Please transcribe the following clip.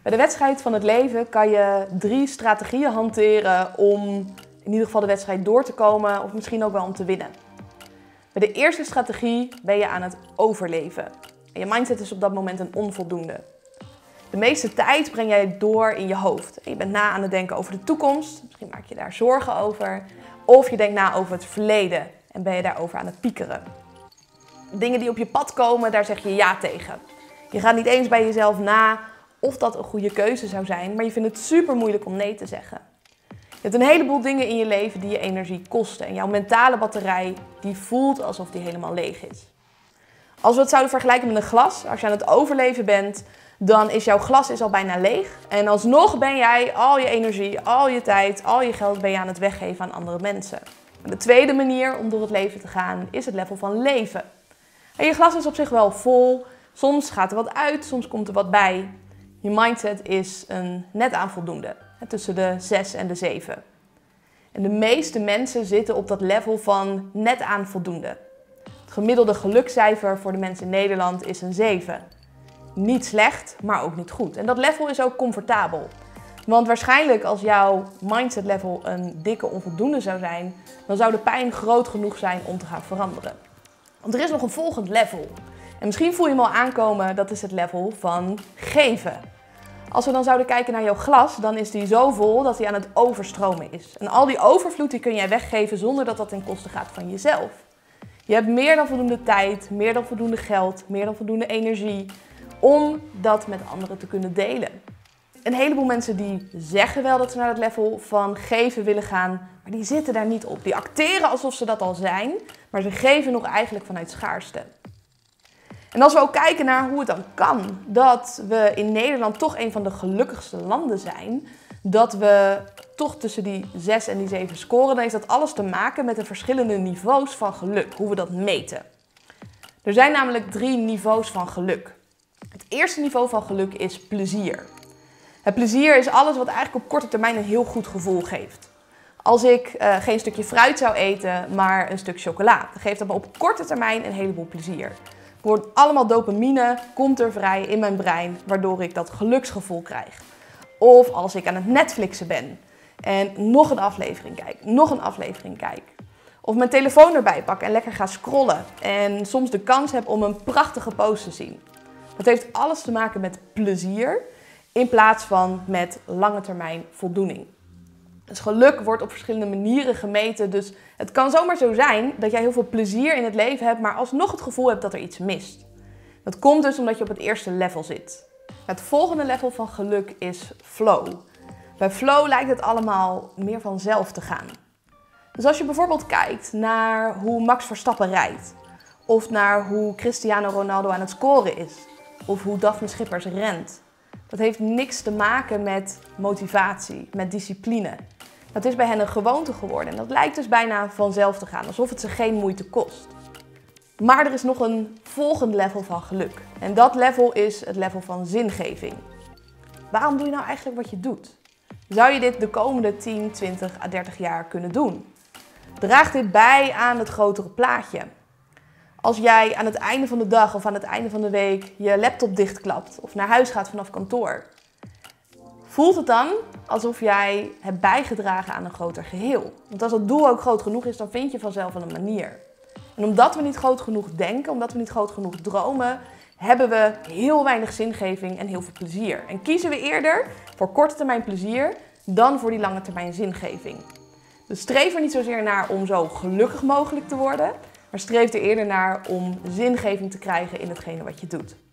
Bij de wedstrijd van het leven kan je 3 strategieën hanteren om in ieder geval de wedstrijd door te komen of misschien ook wel om te winnen. Bij de eerste strategie ben je aan het overleven. En je mindset is op dat moment een onvoldoende. De meeste tijd breng jij door in je hoofd. Je bent na aan het denken over de toekomst, misschien maak je daar zorgen over. Of je denkt na over het verleden en ben je daarover aan het piekeren. Dingen die op je pad komen, daar zeg je ja tegen. Je gaat niet eens bij jezelf na of dat een goede keuze zou zijn, maar je vindt het super moeilijk om nee te zeggen. Je hebt een heleboel dingen in je leven die je energie kosten en jouw mentale batterij die voelt alsof die helemaal leeg is. Als we het zouden vergelijken met een glas, als je aan het overleven bent, dan is jouw glas al bijna leeg. En alsnog ben jij al je energie, al je tijd, al je geld ben je aan het weggeven aan andere mensen. En de tweede manier om door het leven te gaan is het level van leven. En je glas is op zich wel vol, soms gaat er wat uit, soms komt er wat bij. Je mindset is net aan voldoende, tussen de 6 en de 7. En de meeste mensen zitten op dat level van net aan voldoende. Het gemiddelde gelukscijfer voor de mensen in Nederland is een 7. Niet slecht, maar ook niet goed. En dat level is ook comfortabel. Want waarschijnlijk als jouw mindset level een dikke onvoldoende zou zijn, dan zou de pijn groot genoeg zijn om te gaan veranderen. Want er is nog een volgend level. En misschien voel je hem al aankomen, dat is het level van geven. Als we dan zouden kijken naar jouw glas, dan is die zo vol dat hij aan het overstromen is. En al die overvloed die kun jij weggeven zonder dat dat ten koste gaat van jezelf. Je hebt meer dan voldoende tijd, meer dan voldoende geld, meer dan voldoende energie om dat met anderen te kunnen delen. Een heleboel mensen die zeggen wel dat ze naar het level van geven willen gaan, maar die zitten daar niet op. Die acteren alsof ze dat al zijn, maar ze geven nog eigenlijk vanuit schaarste. En als we ook kijken naar hoe het dan kan dat we in Nederland toch een van de gelukkigste landen zijn, dat we toch tussen die 6 en die 7 scoren, dan heeft dat alles te maken met de verschillende niveaus van geluk, hoe we dat meten. Er zijn namelijk 3 niveaus van geluk. Het eerste niveau van geluk is plezier. Het plezier is alles wat eigenlijk op korte termijn een heel goed gevoel geeft. Als ik geen stukje fruit zou eten, maar een stuk chocola, dan geeft dat me op korte termijn een heleboel plezier. Er wordt allemaal dopamine, komt er vrij in mijn brein, waardoor ik dat geluksgevoel krijg. Of als ik aan het Netflixen ben en nog een aflevering kijk, nog een aflevering kijk. Of mijn telefoon erbij pak en lekker ga scrollen en soms de kans heb om een prachtige post te zien. Dat heeft alles te maken met plezier in plaats van met lange termijn voldoening. Dus geluk wordt op verschillende manieren gemeten. Dus het kan zomaar zo zijn dat jij heel veel plezier in het leven hebt, maar alsnog het gevoel hebt dat er iets mist. Dat komt dus omdat je op het eerste level zit. Het volgende level van geluk is flow. Bij flow lijkt het allemaal meer vanzelf te gaan. Dus als je bijvoorbeeld kijkt naar hoe Max Verstappen rijdt, of naar hoe Cristiano Ronaldo aan het scoren is, of hoe Daphne Schippers rent. Dat heeft niks te maken met motivatie, met discipline. Dat is bij hen een gewoonte geworden en dat lijkt dus bijna vanzelf te gaan, alsof het ze geen moeite kost. Maar er is nog een volgend level van geluk. En dat level is het level van zingeving. Waarom doe je nou eigenlijk wat je doet? Zou je dit de komende 10, 20 à 30 jaar kunnen doen? Draagt dit bij aan het grotere plaatje? Als jij aan het einde van de dag of aan het einde van de week je laptop dichtklapt of naar huis gaat vanaf kantoor, voelt het dan alsof jij hebt bijgedragen aan een groter geheel? Want als het doel ook groot genoeg is, dan vind je vanzelf wel een manier. En omdat we niet groot genoeg denken, omdat we niet groot genoeg dromen, hebben we heel weinig zingeving en heel veel plezier. En kiezen we eerder voor korte termijn plezier dan voor die lange termijn zingeving. Dus streef er niet zozeer naar om zo gelukkig mogelijk te worden, maar streef er eerder naar om zingeving te krijgen in hetgene wat je doet.